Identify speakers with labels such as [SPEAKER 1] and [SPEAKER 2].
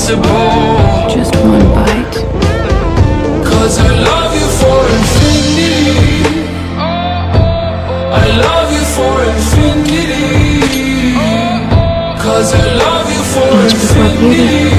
[SPEAKER 1] impossible.
[SPEAKER 2] Just one bite.
[SPEAKER 1] 'Cause I love you for infinity. I love you for infinity. 'Cause I love you for infinity.